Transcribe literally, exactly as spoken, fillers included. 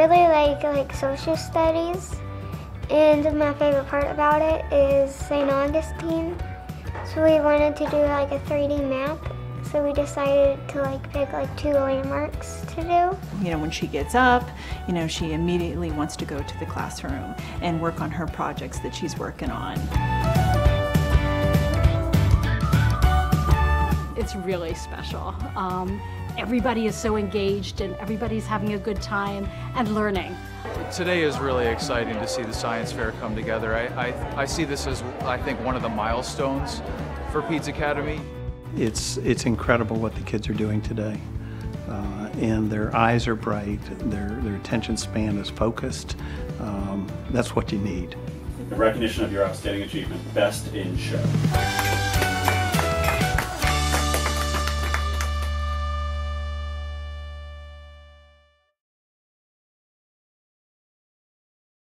really like like social studies, and my favorite part about it is Saint Augustine. So we wanted to do like a three D map. So we decided to like pick like two landmarks to do. You know, when she gets up, you know, she immediately wants to go to the classroom and work on her projects that she's working on. It's really special. Um, everybody is so engaged and everybody's having a good time and learning. Today is really exciting to see the science fair come together. I, I, I see this as, I think, one of the milestones for Pete's Academy. It's, it's incredible what the kids are doing today. Uh, and their eyes are bright, their, their attention span is focused. Um, that's what you need. The recognition of your outstanding achievement, best in show.